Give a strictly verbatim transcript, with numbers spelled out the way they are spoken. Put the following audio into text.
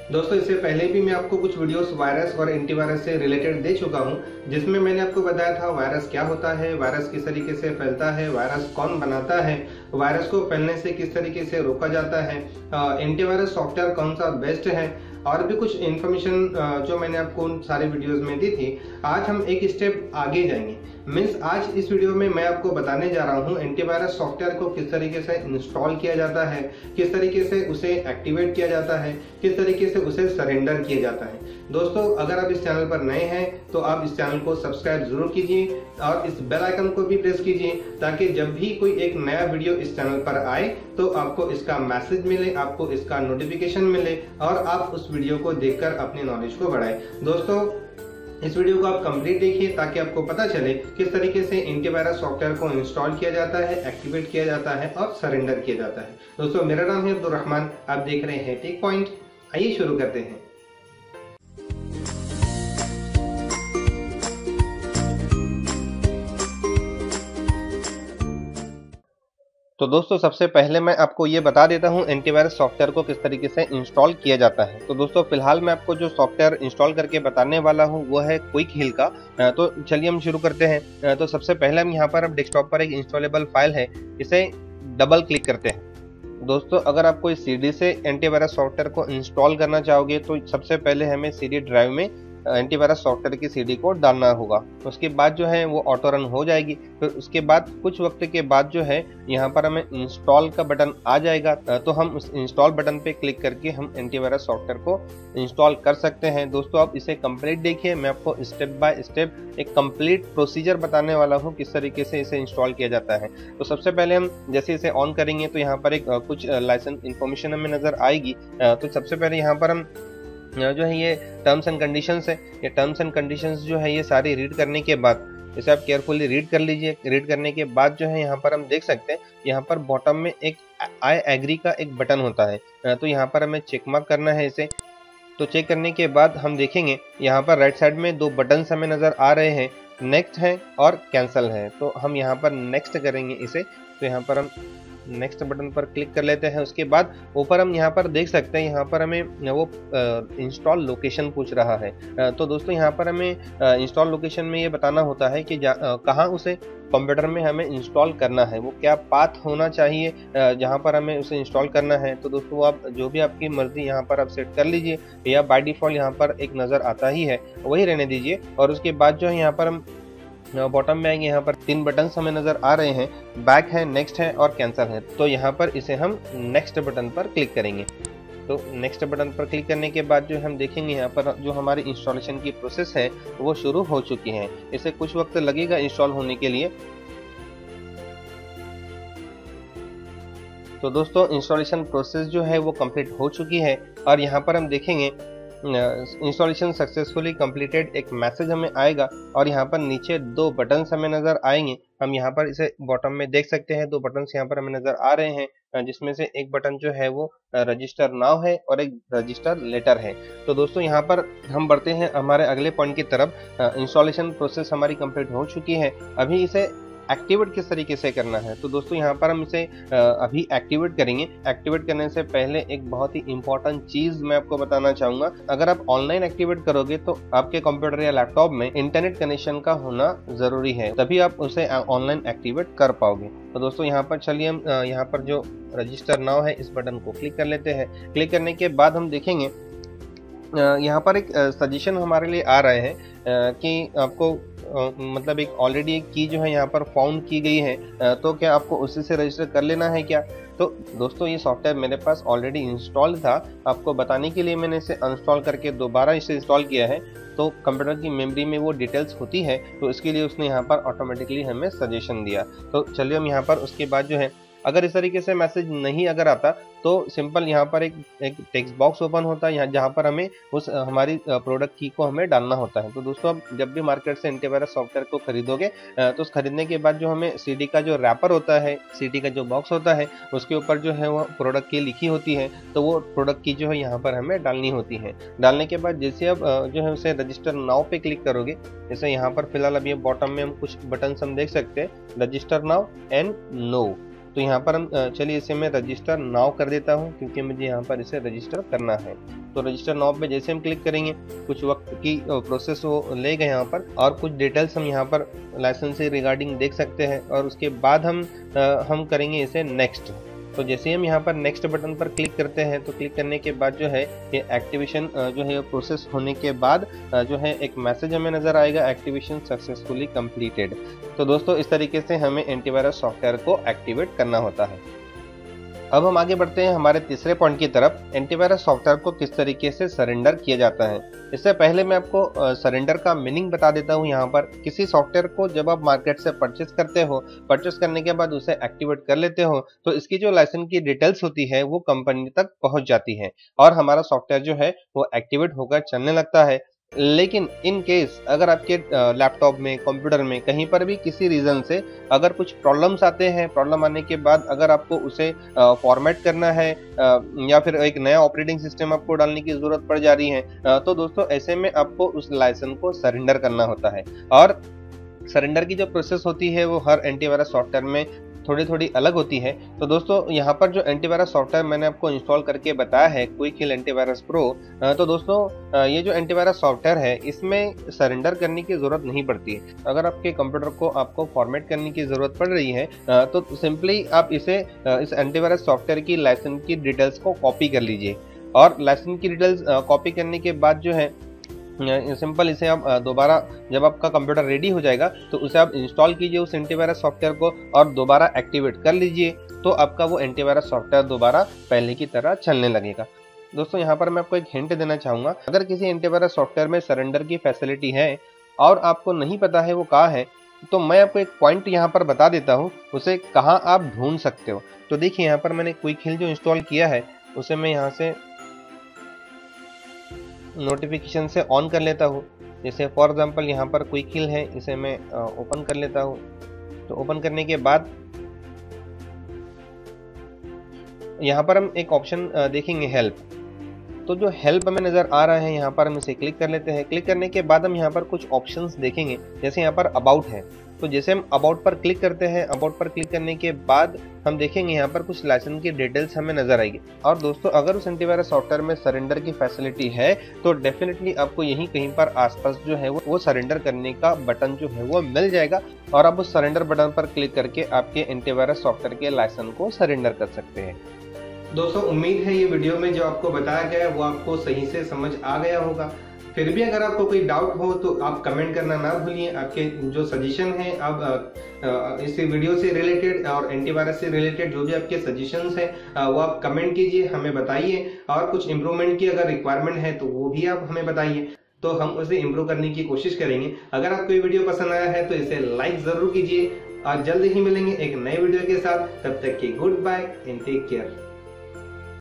दोस्तों इससे पहले भी मैं आपको कुछ वीडियोस वायरस और एंटीवायरस से रिलेटेड दे चुका हूं, जिसमें मैंने आपको बताया था वायरस क्या होता है, वायरस किस तरीके से फैलता है, वायरस कौन बनाता है, वायरस को फैलने से किस तरीके से रोका जाता है, एंटीवायरस सॉफ्टवेयर कौन सा बेस्ट है और भी कुछ इन्फॉर्मेशन जो मैंने आपको उन सारे वीडियोस में दी थी। आज हम एक स्टेप आगे जाएंगे। मीन्स आज इस वीडियो में मैं आपको बताने जा रहा हूं एंटीवायरस सॉफ्टवेयर को किस तरीके से इंस्टॉल किया जाता है, किस तरीके से उसे एक्टिवेट किया जाता है, किस तरीके से उसे सरेंडर किया जाता है। दोस्तों अगर आप इस चैनल पर नए हैं तो आप इस चैनल को सब्सक्राइब जरूर कीजिए और इस बेल आइकन को भी प्रेस कीजिए, ताकि जब भी कोई एक नया वीडियो इस चैनल पर आए तो आपको इसका मैसेज मिले, आपको इसका नोटिफिकेशन मिले और आप उस वीडियो को देखकर अपनी नॉलेज को बढ़ाएं। दोस्तों इस वीडियो को आप कंप्लीट देखिए ताकि आपको पता चले किस तरीके से एंटीवायरस सॉफ्टवेयर को इंस्टॉल किया जाता है, एक्टिवेट किया जाता है और सरेंडर किया जाता है। दोस्तों मेरा नाम है अब्दुल रहमान, आप देख रहे हैं टेक पॉइंट। आइए शुरू करते हैं। तो दोस्तों सबसे पहले मैं आपको ये बता देता हूँ एंटीवायरस सॉफ्टवेयर को किस तरीके से इंस्टॉल किया जाता है। तो दोस्तों फिलहाल मैं आपको जो सॉफ्टवेयर इंस्टॉल करके बताने वाला हूँ वो है क्विक हील का। तो चलिए हम शुरू करते हैं। तो सबसे पहले हम यहाँ पर अब डेस्कटॉप पर एक इंस्टॉलेबल फाइल है, इसे डबल क्लिक करते हैं। दोस्तों अगर आपको इस सीडी से एंटीवायरस सॉफ्टवेयर को इंस्टॉल करना चाहोगे तो सबसे पहले हमें सीडी ड्राइव में एंटीवायरस सॉफ्टवेयर की सीडी को डालना होगा। उसके बाद जो है वो ऑटो रन हो जाएगी। फिर उसके बाद कुछ वक्त के बाद जो है यहाँ पर हमें इंस्टॉल का बटन आ जाएगा, तो हम उस इंस्टॉल बटन पे क्लिक करके हम एंटीवायरस सॉफ्टवेयर को इंस्टॉल कर सकते हैं। दोस्तों आप इसे कंप्लीट देखिए, मैं आपको स्टेप बाय स्टेप एक कंप्लीट प्रोसीजर बताने वाला हूँ किस तरीके से इसे इंस्टॉल किया जाता है। तो सबसे पहले हम जैसे इसे ऑन करेंगे तो यहाँ पर एक कुछ लाइसेंस इंफॉर्मेशन हमें नजर आएगी। तो सबसे पहले यहाँ पर हम जो है ये टर्म्स एंड कंडीशंस है, ये टर्म्स एंड कंडीशंस जो है ये सारी रीड करने के बाद इसे आप केयरफुली रीड कर लीजिए। रीड करने के बाद जो है यहाँ पर हम देख सकते हैं यहाँ पर बॉटम में एक आई एग्री का एक बटन होता है, तो यहाँ पर हमें चेक मार्क करना है इसे। तो चेक करने के बाद हम देखेंगे यहाँ पर राइट साइड में दो बटन्स हमें नजर आ रहे हैं, नेक्स्ट है और कैंसल है। तो हम यहाँ पर नेक्स्ट करेंगे इसे। तो यहाँ पर हम नेक्स्ट बटन पर क्लिक कर लेते हैं। उसके बाद ऊपर हम यहाँ पर देख सकते हैं यहाँ पर हमें वो इंस्टॉल लोकेशन पूछ रहा है। तो दोस्तों यहाँ पर हमें इंस्टॉल लोकेशन में ये बताना होता है कि कहाँ उसे कंप्यूटर में हमें इंस्टॉल करना है, वो क्या पाथ होना चाहिए जहाँ पर हमें उसे इंस्टॉल करना है। तो दोस्तों आप जो भी आपकी मर्जी यहाँ पर आप सेट कर लीजिए, या बाय डिफॉल्ट यहाँ पर एक नज़र आता ही है वही रहने दीजिए। और उसके बाद जो है यहाँ पर हम बॉटम में आएंगे, यहाँ पर तीन बटन्स हमें नजर आ रहे हैं, बैक है, नेक्स्ट है और कैंसल है। तो यहाँ पर इसे हम नेक्स्ट बटन पर क्लिक करेंगे। तो नेक्स्ट बटन पर क्लिक करने के बाद जो हम देखेंगे यहाँ पर जो हमारी इंस्टॉलेशन की प्रोसेस है वो शुरू हो चुकी है। इसे कुछ वक्त लगेगा इंस्टॉल होने के लिए। तो दोस्तों इंस्टॉलेशन प्रोसेस जो है वो कंप्लीट हो चुकी है और यहाँ पर हम देखेंगे इंस्टॉलेशन सक्सेसफुली कंप्लीटेड एक मैसेज हमें आएगा और यहाँ पर नीचे दो बटन्स हमें नजर आएंगे। हम यहाँ पर इसे बॉटम में देख सकते हैं, दो बटन्स यहाँ पर हमें नजर आ रहे हैं, जिसमें से एक बटन जो है वो रजिस्टर नाउ है और एक रजिस्टर लेटर है। तो दोस्तों यहाँ पर हम बढ़ते हैं हमारे अगले पॉइंट की तरफ। इंस्टॉलेशन प्रोसेस हमारी कंप्लीट हो चुकी है, अभी इसे एक्टिवेट किस तरीके से करना है। तो दोस्तों यहाँ पर हम इसे अभी एक्टिवेट करेंगे। एक्टिवेट करने से पहले एक बहुत ही इंपॉर्टेंट चीज मैं आपको बताना चाहूंगा। अगर आप ऑनलाइन एक्टिवेट करोगे तो आपके कंप्यूटर या लैपटॉप में इंटरनेट कनेक्शन का होना जरूरी है, तभी आप उसे ऑनलाइन एक्टिवेट कर पाओगे। तो दोस्तों यहाँ पर चलिए हम यहाँ पर जो रजिस्टर नाउ है इस बटन को क्लिक कर लेते हैं। क्लिक करने के बाद हम देखेंगे यहाँ पर एक सजेशन हमारे लिए आ रहे हैं कि आपको मतलब एक ऑलरेडी एक की जो है यहाँ पर फाउंड की गई है, तो क्या आपको उसी से रजिस्टर कर लेना है क्या। तो दोस्तों ये सॉफ्टवेयर मेरे पास ऑलरेडी इंस्टॉल था, आपको बताने के लिए मैंने इसे अनइंस्टॉल करके दोबारा इसे इंस्टॉल किया है। तो कंप्यूटर की मेमोरी में वो डिटेल्स होती है, तो इसके लिए उसने यहाँ पर ऑटोमेटिकली हमें सजेशन दिया। तो चलिए हम यहाँ पर उसके बाद जो है अगर इस तरीके से मैसेज नहीं अगर आता तो सिंपल यहाँ पर एक एक टेक्स्ट बॉक्स ओपन होता है, यहाँ जहाँ पर हमें उस हमारी प्रोडक्ट की को हमें डालना होता है। तो दोस्तों अब जब भी मार्केट से एंटीवायरस सॉफ्टवेयर को खरीदोगे तो उस खरीदने के बाद जो हमें सीडी का जो रैपर होता है, सीडी का जो बॉक्स होता है, उसके ऊपर जो है वो प्रोडक्ट की लिखी होती है, तो वो प्रोडक्ट की जो है यहाँ पर हमें डालनी होती है। डालने के बाद जैसे अब जो है उसे रजिस्टर नाउ पे क्लिक करोगे, जैसे यहाँ पर फिलहाल अभी बॉटम में हम कुछ बटन हम देख सकते हैं, रजिस्टर नाउ एंड नो। तो यहाँ पर हम चलिए इसे मैं रजिस्टर नाउ कर देता हूँ, क्योंकि मुझे यहाँ पर इसे रजिस्टर करना है। तो रजिस्टर नाउ पे जैसे हम क्लिक करेंगे कुछ वक्त की प्रोसेस वो लेगा यहाँ पर, और कुछ डिटेल्स हम यहाँ पर लाइसेंस से रिगार्डिंग देख सकते हैं, और उसके बाद हम हम करेंगे इसे नेक्स्ट। तो जैसे ही हम यहाँ पर नेक्स्ट बटन पर क्लिक करते हैं तो क्लिक करने के बाद जो है ये एक्टिवेशन जो है प्रोसेस होने के बाद जो है एक मैसेज हमें नजर आएगा, एक्टिवेशन सक्सेसफुली कंप्लीटेड। तो दोस्तों इस तरीके से हमें एंटीवायरस सॉफ्टवेयर को एक्टिवेट करना होता है। अब हम आगे बढ़ते हैं हमारे तीसरे पॉइंट की तरफ, एंटीवायरस सॉफ्टवेयर को किस तरीके से सरेंडर किया जाता है। इससे पहले मैं आपको सरेंडर का मीनिंग बता देता हूं। यहाँ पर किसी सॉफ्टवेयर को जब आप मार्केट से परचेस करते हो, परचेस करने के बाद उसे एक्टिवेट कर लेते हो, तो इसकी जो लाइसेंस की डिटेल्स होती है वो कंपनी तक पहुंच जाती है और हमारा सॉफ्टवेयर जो है वो एक्टिवेट होकर चलने लगता है। लेकिन इन केस अगर आपके लैपटॉप में, कंप्यूटर में कहीं पर भी किसी रीजन से अगर कुछ प्रॉब्लम्स आते हैं, प्रॉब्लम आने के बाद अगर आपको उसे फॉर्मेट करना है या फिर एक नया ऑपरेटिंग सिस्टम आपको डालने की जरूरत पड़ जा रही है, तो दोस्तों ऐसे में आपको उस लाइसेंस को सरेंडर करना होता है। और सरेंडर की जो प्रोसेस होती है वो हर एंटीवायरस सॉफ्टवेयर में थोड़ी थोड़ी अलग होती है। तो दोस्तों यहाँ पर जो एंटीवायरस सॉफ्टवेयर मैंने आपको इंस्टॉल करके बताया है, क्विक हिल एंटीवायरस प्रो, तो दोस्तों ये जो एंटीवायरस सॉफ्टवेयर है इसमें सरेंडर करने की जरूरत नहीं पड़ती है। अगर आपके कंप्यूटर को आपको फॉर्मेट करने की जरूरत पड़ रही है तो सिंपली आप इसे इस एंटीवायरस सॉफ्टवेयर की लाइसेंस की डिटेल्स को कॉपी कर लीजिए, और लाइसेंस की डिटेल्स कॉपी करने के बाद जो है सिंपल इसे आप दोबारा जब आपका कंप्यूटर रेडी हो जाएगा तो उसे आप इंस्टॉल कीजिए उस एंटीवायरस सॉफ्टवेयर को और दोबारा एक्टिवेट कर लीजिए, तो आपका वो एंटीवायरस सॉफ्टवेयर दोबारा पहले की तरह चलने लगेगा। दोस्तों यहाँ पर मैं आपको एक हिंट देना चाहूँगा, अगर किसी एंटीवायरस सॉफ्टवेयर में सरेंडर की फैसिलिटी है और आपको नहीं पता है वो कहाँ है, तो मैं आपको एक पॉइंट यहाँ पर बता देता हूँ, उसे कहाँ आप ढूंढ सकते हो। तो देखिए यहाँ पर मैंने क्विक हिल जो इंस्टॉल किया है उसे मैं यहाँ से नोटिफिकेशन से ऑन कर लेता हूँ। जैसे फॉर एग्जांपल यहाँ पर क्विक हिल है, इसे मैं ओपन कर लेता हूँ। तो ओपन करने के बाद यहाँ पर हम एक ऑप्शन देखेंगे हेल्प। तो जो हेल्प हमें नजर आ रहा है यहाँ पर हम इसे क्लिक कर लेते हैं। क्लिक करने के बाद हम यहाँ पर कुछ ऑप्शंस देखेंगे, जैसे यहाँ पर अबाउट है। तो जैसे हम अबाउट पर क्लिक करते हैं, अबाउट पर क्लिक करने के बाद हम देखेंगे यहाँ पर कुछ लाइसेंस की डिटेल्स हमें नजर आएगी। और दोस्तों अगर उस एंटीवायरस सॉफ्टवेयर में सरेंडर की फैसिलिटी है तो डेफिनेटली आपको यहीं कहीं पर आसपास जो है वो, वो सरेंडर करने का बटन जो है वो मिल जाएगा, और आप उस सरेंडर बटन पर क्लिक करके आपके एंटीवायरस सॉफ्टवेयर के लाइसेंस को सरेंडर कर सकते हैं। दोस्तों उम्मीद है ये वीडियो में जो आपको बताया गया है वो आपको सही से समझ आ गया होगा। फिर भी अगर आपको कोई डाउट हो तो आप कमेंट करना ना भूलिए। आपके जो सजेशन है आप इस वीडियो से रिलेटेड और एंटीवायरस से रिलेटेड जो भी आपके सजेशंस हैं वो आप कमेंट कीजिए, हमें बताइए, और कुछ इम्प्रूवमेंट की अगर रिक्वायरमेंट है तो वो भी आप हमें बताइए, तो हम उसे इम्प्रूव करने की कोशिश करेंगे। अगर आपको ये वीडियो पसंद आया है तो इसे लाइक जरूर कीजिए, और जल्द ही मिलेंगे एक नए वीडियो के साथ। तब तक की goodbye and take care.